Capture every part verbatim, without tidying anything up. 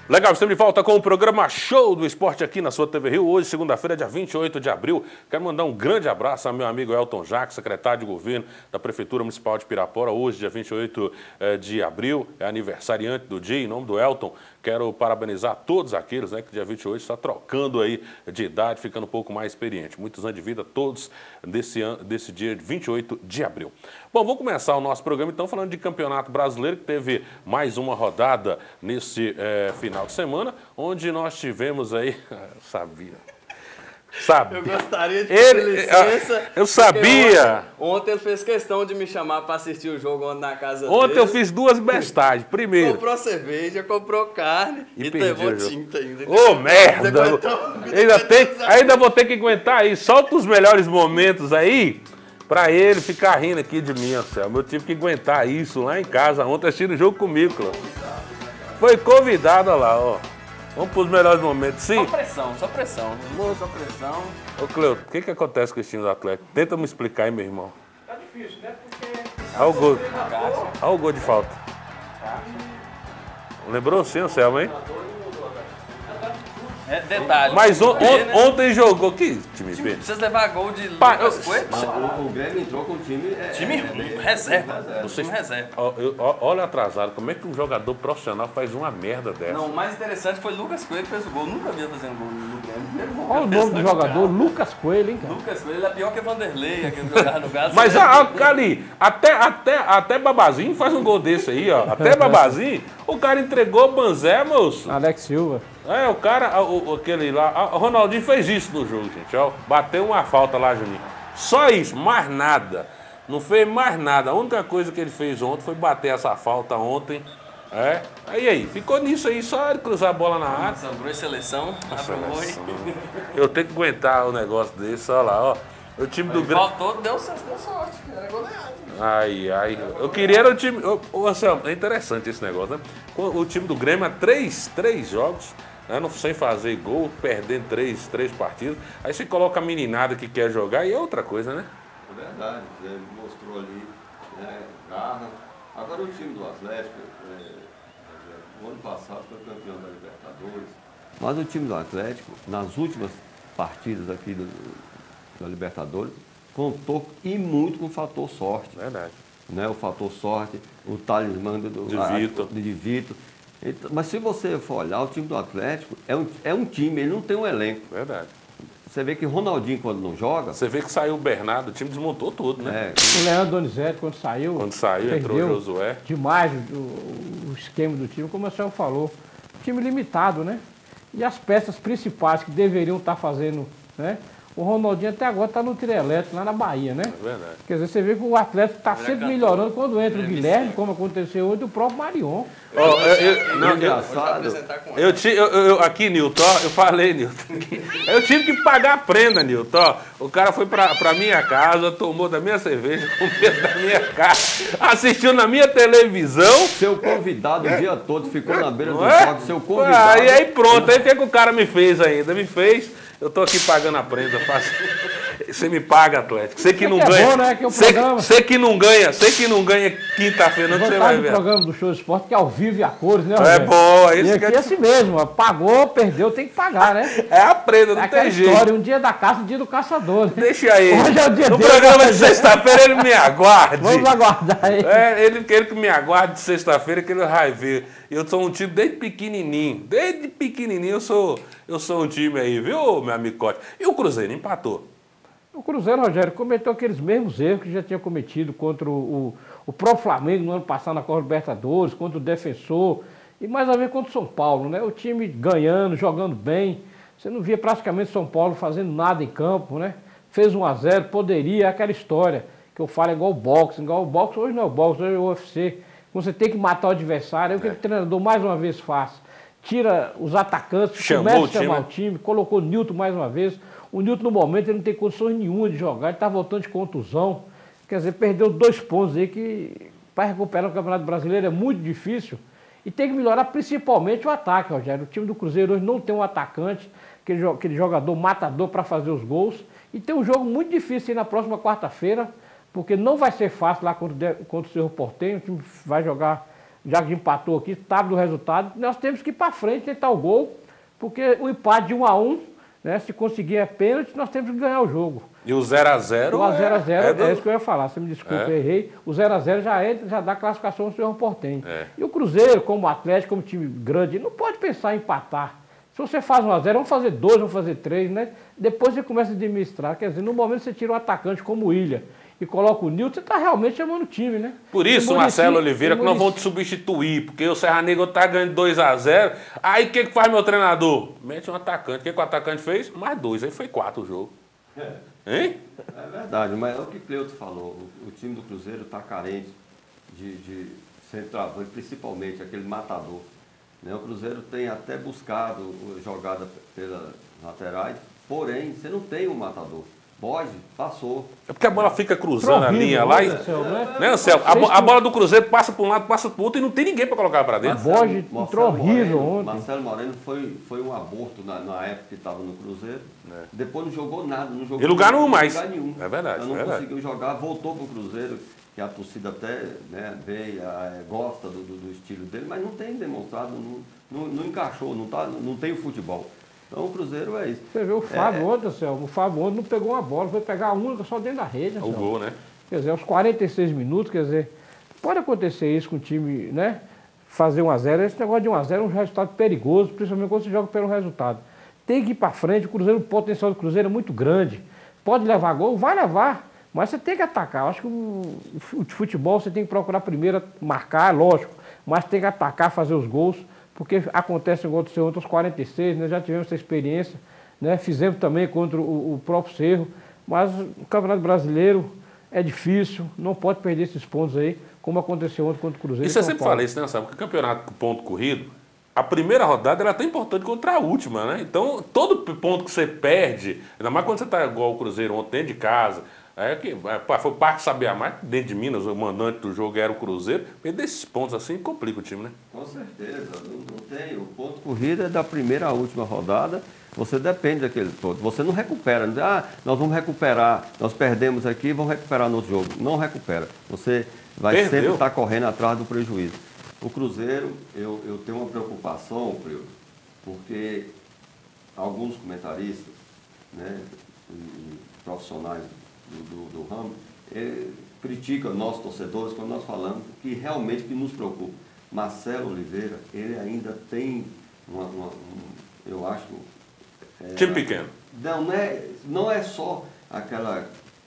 Legal, estamos de volta com o programa Show do Esporte aqui na sua T V Rio. Hoje, segunda-feira, dia vinte e oito de abril. Quero mandar um grande abraço ao meu amigo Elton Jacques, secretário de governo da Prefeitura Municipal de Pirapora. Hoje, dia vinte e oito de abril, é aniversariante do dia. Em nome do Elton, quero parabenizar todos aqueles, né, que dia vinte e oito está trocando aí de idade, ficando um pouco mais experiente. Muitos anos de vida, todos desse, ano, desse dia vinte e oito de abril. Bom, vamos começar o nosso programa, então, falando de Campeonato Brasileiro, que teve mais uma rodada nesse é, final de semana, onde nós tivemos aí... sabia... Sabia. Eu gostaria de ele, pedir licença. Eu sabia. Ontem, ontem ele fez questão de me chamar para assistir o jogo ontem na casa dele. Ontem eu fiz duas bestagens. Primeiro. Comprou cerveja, comprou carne e, e levou tinta ainda. Ô, oh, merda. Ainda, tem, ainda vou ter que aguentar aí. Solta os melhores momentos aí pra ele ficar rindo aqui de mim, Anselmo. Eu tive que aguentar isso lá em casa ontem assistindo o jogo comigo, Cláudio. Foi convidado, olha lá, ó. Vamos para os melhores momentos, sim? Só pressão, só pressão. Só pressão. Ô, Cleuto, o que, que acontece com o time do Atlético? Tenta me explicar aí, meu irmão. Tá difícil, né? Porque... Olha o gol. Olha o gol de falta. Lembrou sim, Anselmo, hein? É, detalhe. Mas on, on, né? Ontem jogou. Que time B? Precisa levar gol de Pa, Lucas Coelho. O, o Grêmio entrou com o time... É, time é, é, reserva. reserva. Vocês, time reserva. Ó, eu, ó, olha atrasado. Como é que um jogador profissional faz uma merda dessa? Não, o mais interessante foi Lucas Coelho que fez o gol. Nunca vi fazendo gol no Grêmio. Olha o nome do jogador, Lucas Coelho, hein, cara? Lucas Coelho, ele é pior que Vanderlei, aquele que jogava no Gás. Mas a, a, ali, até, até, até Babazinho faz um gol desse aí, ó. Até Babazinho, o cara entregou o Banzé, moço. Alex Silva. É, o cara, o, aquele lá, o Ronaldinho fez isso no jogo, gente, ó. Bateu uma falta lá, Juninho. Só isso, mais nada. Não fez mais nada. A única coisa que ele fez ontem foi bater essa falta ontem. É. Aí, aí, ficou nisso aí, só ele cruzar a bola na área. Sangrou em seleção, seleção. Eu tenho que aguentar o negócio desse, olha lá, ó. O time do Grêmio. Faltou, deu sorte, era goleado. Ai, ai. Eu queria era o time. Ô, Anselmo, é interessante esse negócio, né? O time do Grêmio há três, três jogos. Né, não, sem fazer gol, perdendo três, três partidas. Aí você coloca a meninada que quer jogar e é outra coisa, né? É verdade, ele mostrou ali, né, garra. Agora o time do Atlético, é, no ano passado foi campeão da Libertadores. Mas o time do Atlético, nas últimas partidas aqui do, da Libertadores, contou e muito com o fator sorte. Verdade. Né, o fator sorte, o talismã do, de a, Vitor. De Vitor. Então, mas se você for olhar, o time do Atlético é um, é um time, ele não tem um elenco. Verdade. Você vê que o Ronaldinho, quando não joga... Você vê que saiu o Bernardo, o time desmontou tudo, né? É. O Leandro Donizete, quando saiu... Quando saiu, entrou o Josué. Demais o, o esquema do time, como o senhor falou. Time limitado, né? E as peças principais que deveriam estar fazendo, né? O Ronaldinho até agora está no trio elétrico, lá na Bahia, né? É verdade. Quer dizer, você vê que o Atlético está sempre melhorando quando entra o Guilherme, como aconteceu hoje, o próprio Marion. Oh, eu, eu, não, engraçado. Eu, eu, eu, eu, aqui, Nilton, eu falei, Nilton. Eu tive que pagar a prenda, Nilton. O cara foi pra, pra minha casa, tomou da minha cerveja, comeu da minha casa, assistiu na minha televisão. Seu convidado o dia todo ficou na beira do é? palco, seu convidado. Aí, aí pronto, aí o que, é que o cara me fez ainda? Me fez. Eu tô aqui pagando a prenda, faço. Você me paga, Atlético. Você que não ganha. É bom, né? Que é o você, programa. você que não ganha, você que não ganha quinta-feira, não, você vai ver. O programa do Show Esporte que é ao vivo e a cores, né, Rogério? É bom, é isso. E aqui é assim mesmo, pagou, perdeu, tem que pagar, né? É a prenda, não é tem jeito. História, um dia da caça, um dia do caçador. Né? Deixa aí. Hoje é o dia no dele, programa né? de sexta-feira ele me aguarde. Vamos aguardar aí. É, ele quer que me aguarde de sexta-feira que ele vai ver. Eu sou um time desde pequenininho. Desde pequenininho eu sou, eu sou um time aí, viu, meu amigo Cote? E o Cruzeiro empatou. O Cruzeiro, Rogério, cometeu aqueles mesmos erros que já tinha cometido contra o, o, o próprio Flamengo no ano passado na Copa Libertadores, contra o Defensor e mais a ver contra o São Paulo, né? O time ganhando, jogando bem. Você não via praticamente São Paulo fazendo nada em campo, né? Fez um a zero, poderia, é aquela história que eu falo é igual o boxe, igual o boxe, hoje não é o boxe, hoje é o U F C. Você tem que matar o adversário, é o que é. o treinador mais uma vez faz. Tira os atacantes, Chamou começa a chamar o time. o time, colocou o Nilton mais uma vez. O Nilton, no momento, ele não tem condições nenhuma de jogar, ele está voltando de contusão. Quer dizer, perdeu dois pontos aí que, para recuperar o Campeonato Brasileiro, é muito difícil. E tem que melhorar principalmente o ataque, Rogério. O time do Cruzeiro hoje não tem um atacante, aquele, aquele jogador matador para fazer os gols. E tem um jogo muito difícil aí na próxima quarta-feira, porque não vai ser fácil lá contra, contra o Cerro Porteño. O time vai jogar já que empatou aqui, sabe do resultado, nós temos que ir para frente, tentar o gol, porque o empate de um a um, né, se conseguir é pênalti, nós temos que ganhar o jogo. E o zero a zero O zero a zero é, é, do... é isso que eu ia falar, você me desculpa, é. eu errei. O zero a zero já, é, já dá classificação ao Cerro Porteño. É. E o Cruzeiro, como Atlético, como time grande, não pode pensar em empatar. Se você faz um a zero, vamos fazer dois, vamos fazer três, né? Depois você começa a administrar. Quer dizer, no momento você tira um atacante como o Ilha e coloca o Nilton, você está realmente chamando o time, né? Por isso, o Marcelo Oliveira, que nós Muricy... vamos te substituir, porque o Serra Negra está ganhando dois a zero. Aí o que, que faz meu treinador? Mete um atacante. O que, que o atacante fez? Mais dois. Aí foi quatro o jogo. É. Hein? É verdade, mas é o que o Cleuto falou. O, o time do Cruzeiro está carente de, de centroavante, principalmente aquele matador. Né? O Cruzeiro tem até buscado jogada pelas laterais, porém, você não tem um matador. Borges passou. É porque a bola fica cruzando a linha lá e... Anselmo, né? Né, Anselmo? A, bo- a bola do Cruzeiro passa para um lado, passa para o outro e não tem ninguém para colocar para dentro. Marcelo, Borges entrou horrível Moreno, ontem. Marcelo Moreno foi, foi um aborto na, na época que estava no Cruzeiro. É. Depois não jogou nada, não jogou Em lugar nenhum em mais. lugar nenhum. É verdade, Então não é verdade. conseguiu jogar, voltou para o Cruzeiro, que a torcida até né, vê, é, gosta do, do, do estilo dele, mas não tem demonstrado, não, não, não encaixou, não, tá, não tem o futebol. Então o Cruzeiro é isso. Você vê o Fábio é, ontem, Anselmo, o Fábio ontem não pegou uma bola, foi pegar a única só dentro da rede. O Anselmo. gol, né? Quer dizer, aos quarenta e seis minutos, quer dizer, pode acontecer isso com o time, né? Fazer um a zero, esse negócio de um a zero é um resultado perigoso, principalmente quando você joga pelo resultado. Tem que ir para frente, o Cruzeiro, o potencial do Cruzeiro é muito grande. Pode levar gol? Vai levar, mas você tem que atacar. Eu acho que o, o futebol você tem que procurar primeiro marcar, lógico, mas tem que atacar, fazer os gols, porque acontece igual do ontem aos quarenta e seis, né? Já tivemos essa experiência, né? Fizemos também contra o, o próprio Cerro, mas o Campeonato Brasileiro é difícil, não pode perder esses pontos aí, como aconteceu ontem contra o Cruzeiro. E você sempre fala isso, né, Anselmo? Porque o campeonato com ponto corrido, a primeira rodada ela é tão importante contra a última, né? Então, todo ponto que você perde, ainda mais quando você está igual o Cruzeiro ontem, dentro de casa, é que, é, foi o Parque Sabiá, dentro de Minas, o mandante do jogo era o Cruzeiro, perder esses pontos assim complica o time, né? Com certeza, não, não tem. O ponto corrida é da primeira à última rodada, você depende daquele ponto. Você não recupera, não diz, ah, nós vamos recuperar, nós perdemos aqui, vamos recuperar no outro jogo. Não recupera. Você vai Perdeu. sempre estar correndo atrás do prejuízo. O Cruzeiro, eu, eu tenho uma preocupação, Cleo, porque alguns comentaristas, né, e, e profissionais do, do, do ramo, eh, criticam nós torcedores quando nós falamos que realmente que nos preocupa. Marcelo Oliveira, ele ainda tem uma, uma, um, eu acho... É, Time pequeno. Não, não é, não é só aquela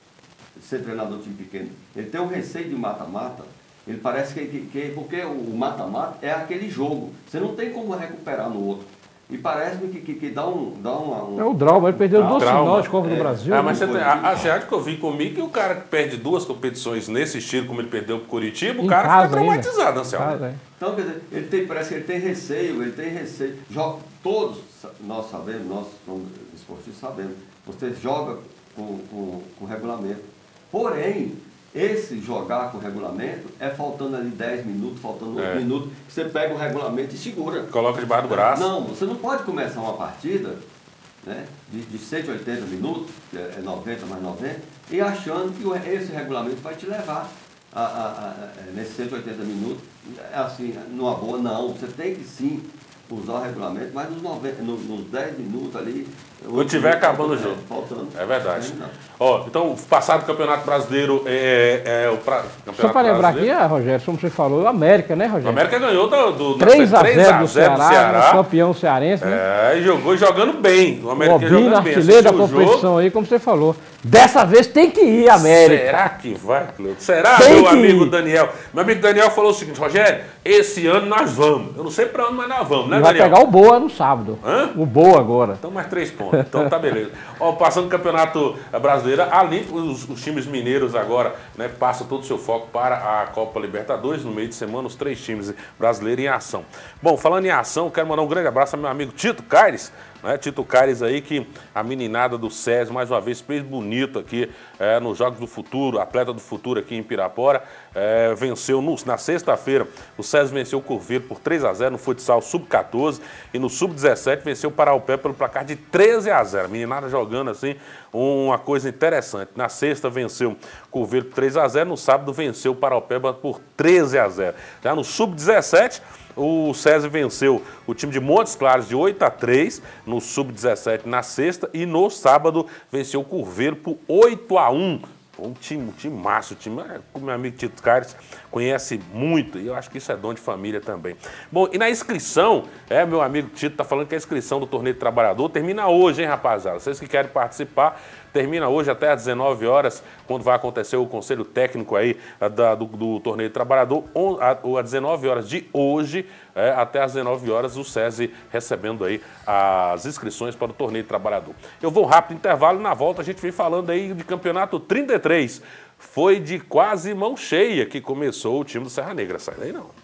ser treinador de time pequeno. Ele tem um receio de mata-mata. Ele parece que, que, que... Porque o mata-mata é aquele jogo. Você não tem como recuperar no outro. E parece-me que, que, que dá um... Dá uma, um é o trauma, ele perdeu duas trauma. finais de Copa É. do Brasil. Ah, mas né? você, tem, a, a, você acha que eu vi comigo que o cara que perde duas competições nesse estilo, como ele perdeu pro Curitiba, o Em cara casa fica ainda. traumatizado, Anselmo. Casa, é. Então, quer dizer, ele tem, parece que ele tem receio, ele tem receio. Joga, todos nós sabemos, nós como esportistas sabemos, você joga com, com, com regulamento. Porém, esse jogar com regulamento é faltando ali dez minutos, faltando oito É. minutos, que você pega o regulamento e segura. Coloca debaixo do braço. Não, você não pode começar uma partida, né, de, de cento e oitenta minutos, que é noventa mais noventa, e achando que o- esse regulamento vai te levar a, a, a, a, nesses cento e oitenta minutos, é assim, numa boa, não. Você tem que sim usar o regulamento, mas nos, noventa, nos, nos dez minutos ali... Quando tiver acabando o jogo. Faltando. É verdade. Não. Ó, então, passado o Campeonato Brasileiro, é, é o pra, Campeonato Só para lembrar aqui, Brasileiro. ah, Rogério, como você falou, o América, né, O Rogério? América ganhou do, do três a três zero do Ceará, campeão cearense, né? É, e jogou jogando bem. O O América Obina, jogando bem. artilheiro da Assistiu o competição jogo. aí, como você falou. Dessa vez tem que ir, América. Será que vai, Cleuto? Será, Tem meu que amigo ir. Daniel? Meu amigo Daniel falou o seguinte, Rogério, esse ano nós vamos. Eu não sei pra onde, mas nós vamos, né, E vai Daniel? pegar o Boa no sábado. Hã? O Boa agora. Então mais três pontos. Então tá beleza. Ó, passando o Campeonato Brasileiro, além os, os times mineiros agora, né, passam todo o seu foco para a Copa Libertadores. No meio de semana, os três times brasileiros em ação. Bom, falando em ação, quero mandar um grande abraço ao meu amigo Tito Caires, né? Tito Caires aí, que a meninada do SESI, mais uma vez, fez bonito aqui é, nos Jogos do Futuro, atleta do futuro aqui em Pirapora, é, venceu no, na sexta-feira, o SESI venceu o Corveiro por três a zero no futsal sub quatorze e no sub dezessete venceu o Paraupé pelo placar de treze a zero. A meninada jogando assim, uma coisa interessante. Na sexta venceu o Corveiro por três a zero, no sábado venceu o Paraupeba por treze a zero. Já no sub dezessete, o SESI venceu o time de Montes Claros de oito a três no sub dezessete na sexta e no sábado venceu o Corveiro por oito a um. Um time, um time massa, o time, o meu amigo Tito Caires conhece muito e eu acho que isso é dom de família também. Bom, e na inscrição, é, meu amigo Tito tá falando que a inscrição do Torneio do Trabalhador termina hoje, hein, rapaziada? Vocês que querem participar, termina hoje até às dezenove horas, quando vai acontecer o conselho técnico aí da, do, do Torneio do Trabalhador, às dezenove horas de hoje, é, até às dezenove horas, o SESI recebendo aí as inscrições para o Torneio do Trabalhador. Eu vou rápido intervalo e na volta a gente vem falando aí de campeonato trinta e três. Foi de quase mão cheia que começou o time do Serra Negra. Sai daí não.